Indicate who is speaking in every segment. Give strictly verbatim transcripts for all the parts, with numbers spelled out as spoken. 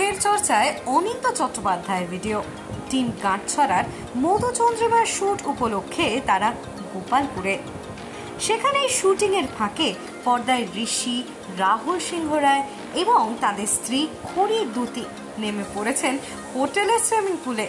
Speaker 1: ফের চর্চায় অনিন্দ চট্টোপাধ্যায়ের ভিডিও। টিম গাঁটছড়ার মধুচন্দ্রিমার শুট উপলক্ষে তারা গোপালপুরে। সেখানে শুটিং এর ফাঁকে পর্দায় ঋষি, রাহুল সিংহ রায় এবং তাদের স্ত্রী খড়ি দুতি নেমে পড়েছেন হোটেলের সুইমিং পুলে।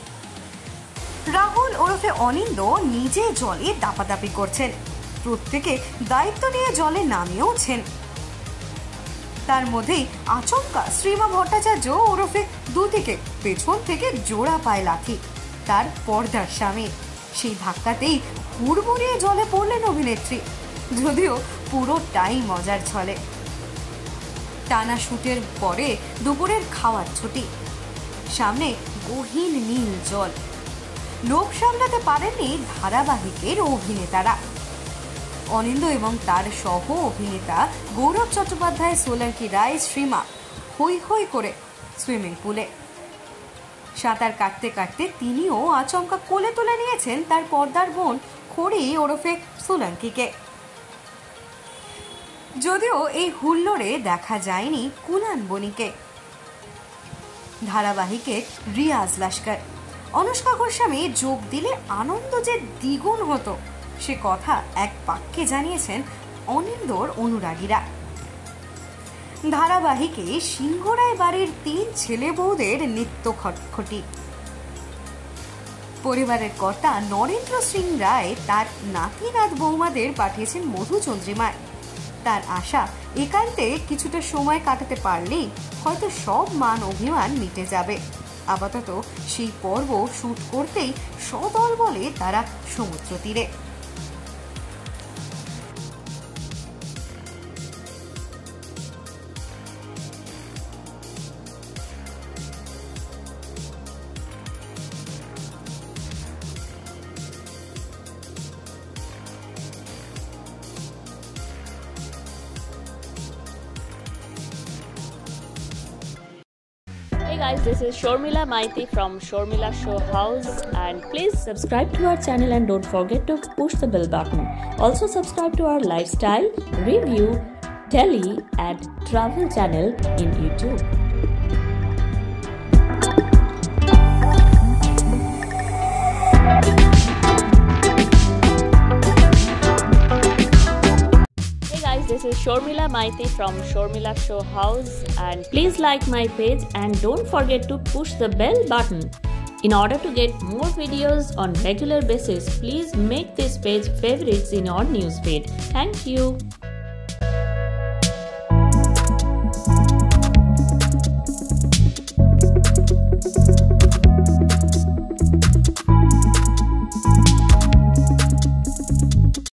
Speaker 1: রাহুল ওরফে অনিন্দ নিজে জলে দাপাদাপি করছেন, প্রত্যেকে দায়িত্ব নিয়ে জলে নামিয়েওছেন। তার মধ্যেই আচমকা শ্রীমা ভট্টাচার্য ওরফে দুতিকে পেছন থেকে জোড়া পায় লাথি তার পর্দার স্বামী। সেই ধাক্কাতেই হুড়মুড়িয়ে জলে পড়লেন অভিনেত্রী, যদিও পুরোটাই মজার ছলে। টানা শুটের পরে দুপুরের খাওয়ার ছুটি, সামনে গহীন নীল জল। লোভ সামলাতে পারেননি ধারাবাহিকের অভিনেতারা। অনিন্দ এবং তার সহ অভিনেতা গৌরব চট্টোপাধ্যায়, সোলাঙ্কি রায়, শ্রীমা হই হই করে সুইমিং পুলে। সাঁতার কাটতে কাটতে তিনিও আচমকা কোলে তুলে নিয়েছেন তার পর্দার বোন খড়ি ওরফে সোলাঙ্কিকে। যদিও এই হুল্লোড়ে দেখা যায়নি কুলান বনিকে। ধারাবাহিকে রিয়াজ লস্কর, অনুষ্কা গোস্বামী যোগ দিলে আনন্দ যে দ্বিগুণ হতো সে কথা এক বাক্যে জানিয়েছেন অনিন্দর অনুরাগীরা। ধারাবাহিকে সিংহরায় বাড়ির তিন ছেলে বউদের নিত্য খটখটি। পরিবারের কর্তা নরেন্দ্র সিং রায় তার নাতি নাত বৌমাদের পাঠিয়েছেন মধুচন্দ্রিমায়। তার আশা একান্তে কিছুটা সময় কাটাতে পারলেই হয়তো সব মান অভিমান মিটে যাবে। আপাতত সেই পর্ব শুট করতেই সদল বলে তারা সমুদ্র তীরে।
Speaker 2: Hey guys, this is Shreema Maiti from Shreema Show House, and please subscribe to our channel and don't forget to push the bell button. Also subscribe to our lifestyle, review, tele and travel channel in YouTube. This is Shreema Maiti from Shreema Show House, and please like my page and don't forget to push the bell button. In order to get more videos on regular basis, please make this page favorites in your newsfeed. Thank you.